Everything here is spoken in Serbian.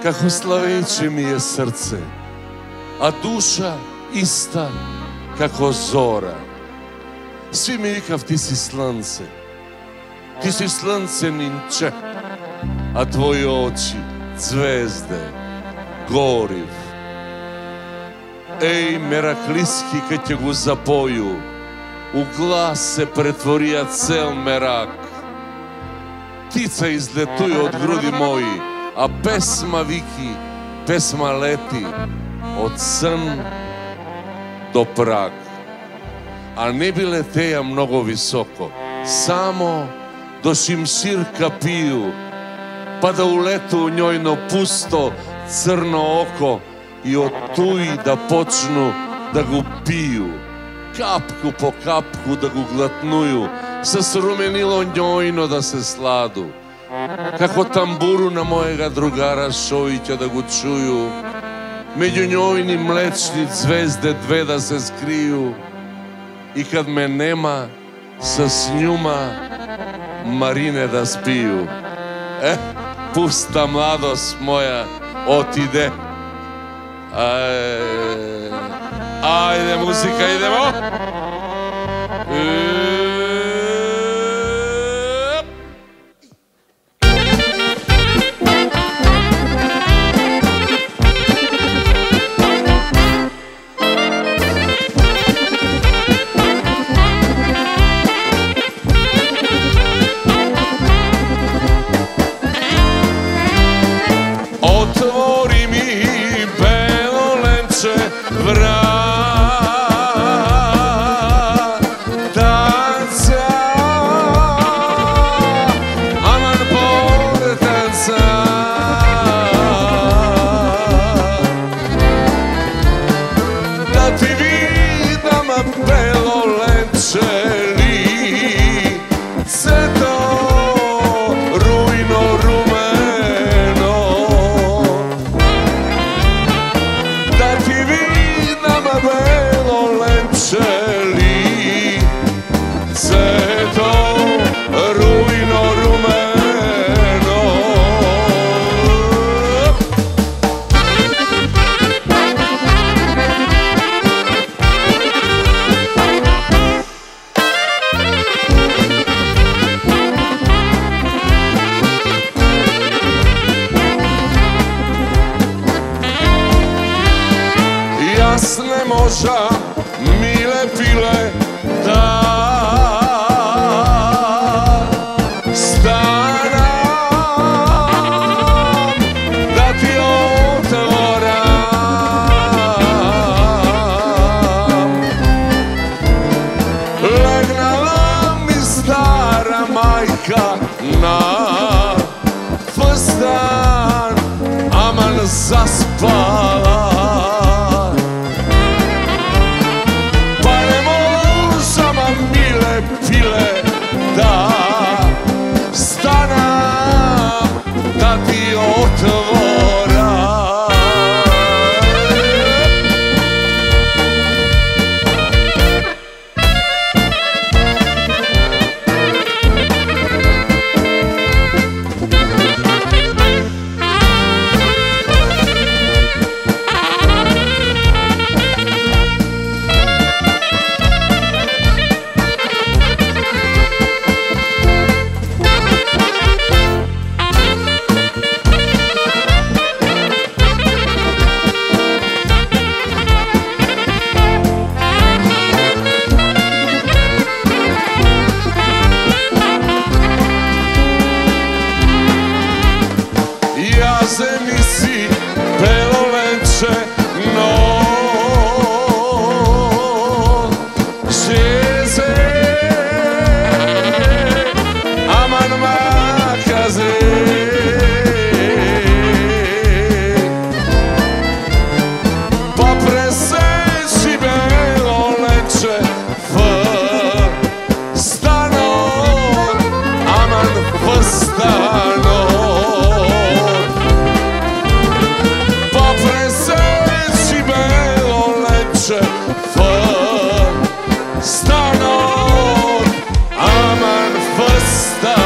kako slaveće mi je srce, a duša ista kako zora. Svi mi vikav ti si slance, ti si slance ninče, a tvoji oči zvezde, goriv. Ej, merakliski kad te go zapoju, u glas se pretvorija cel merak. Ptica izletuje od grudi moji, a pesma viki, pesma leti od san do Prag. A ne bi leteja mnogo visoko, samo do šimširka piju, pa da uletu u njojno pusto crno oko i od tuj da počnu da go piju, kapku po kapku da go glatnuju, sa srumenilo njojno da se sladu, kako tamburu na mojega drugara Šojića da go čuju, među njojni mlečni zvezde dve da se skriju, i kad me nema, sa snjuma marine da spiju. Pusta mladost moja otide. Ajde, muzika, idemo. Otvori mi belo lenče vrata, aman portanca, da ti vidam belo lenče lice to rujno rumeno, da ti vidam belo lenče lice to rujno rumeno. Jasne moža, mile pile, da stanam, da ti otvoram. Legnala mi stara majka na fstan, aman zaspala. Da stanam, da ti otvoram. Jaze mi si belo lenče žeze, aman makaze, pa preseći belo lenče fstanog, aman fstanog. Stanov, aman fstan.